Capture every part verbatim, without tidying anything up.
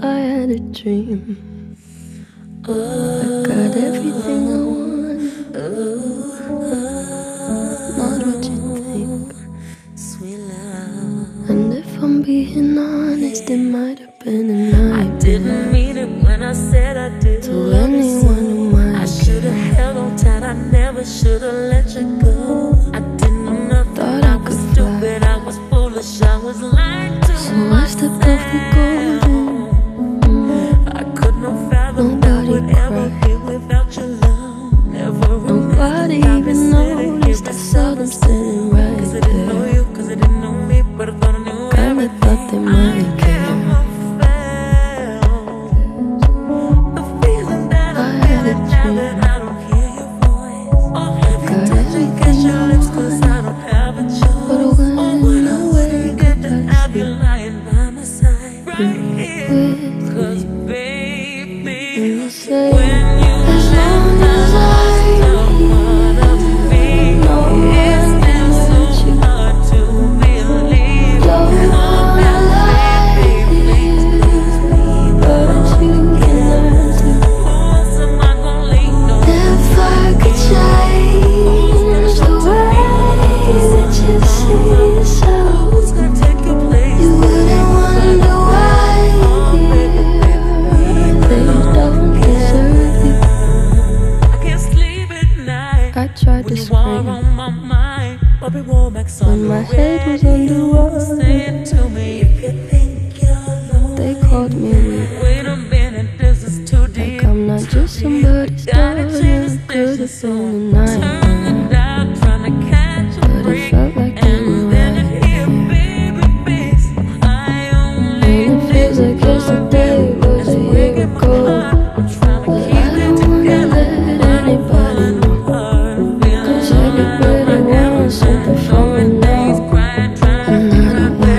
I had a dream. I got everything I want. Not what you think. And if I'm being honest, it might have been a night. I didn't mean it when I said I did. To anyone who might I should've held on tight, I never should've let you go. I didn't know nothing, thought I I was could stupid, fly. I was foolish, I was lying to So myself. I stepped off the golden. I couldn't have fathomed I Nobody would ever cried. be without your love. Never Nobody even noticed I saw them standing right Cause I didn't know there. you, cause I didn't know me, but I thought I knew Kinda everything. thought they might care. The feeling that I I'm had a feeling now dream. that I don't hear your voice. Or have you Got touched me, kiss your everything lips, I cause want. I don't have a choice. But Or when would I I wake forget up, to I have you see lying by my side right here? with Cause me. baby, And you say, when you as long as I left a part of me, no it's one can still hurt so you. hard to believe. Don't Oh, wanna now, lie, baby, please, please, please, but you can learn to. who else am I gonna lean on? If I could change the way that you see yourself, Who's gonna take your place? you wouldn't wonder why they don't deserve you. I can't sleep at night. I tried to When you are scream on my mind, Bobby Womack's on when my head was underwater. Say it to me if you think you're lonely. They called me weak, Wait a minute, this is too deep. like I'm not just somebody's Gotta daughter. change the Could have station been so a turn night, it down, trying to catch a but it break. felt like they And were then right I hear here. baby face. I only And it feels like yesterday was a year ago. I'm trying to But keep I it don't wanna together. let anybody know, cause everybody wants something from me now. And I don't wanna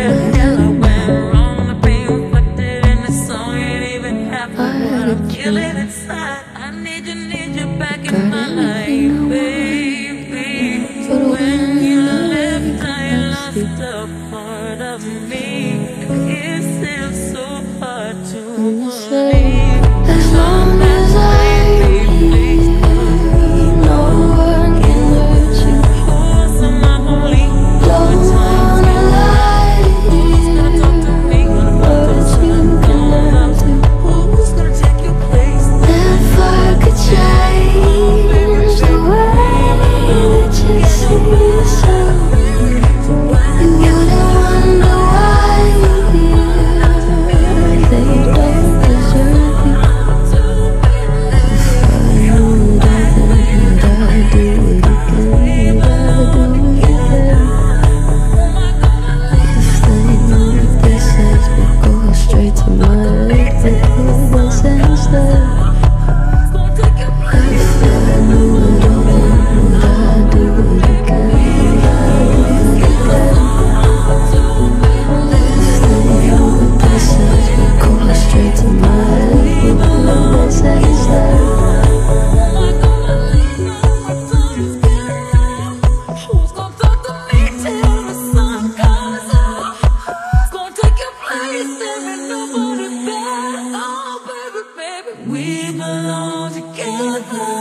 I had a dream. inside. I need you, need you back Got in my life, everything I baby. But When when you I left, I wake up, I lost see a part of me. It's still so hard to and you say, believe. as long as I Please, no one can hurt you. who else am I gonna lean on? Don't wanna lie, Who's gonna talk to me? Gonna but talk to you can learn to. Who's gonna take your place? If I could change the way that you see yourself, you wouldn't wonder why they don't deserve you. If I knew that, then would I do it again? Would I do it again? If they knew what they said would go straight to my head, they wouldn't sense that. If I knew it all, then would I do it again? Would I do it again? If they knew what they said would go straight to my head, wouldn't sense that. Who's gonna talk to me till the sun comes up? Who's gonna take your place? There ain't nobody better. Oh, baby, baby, we belong together.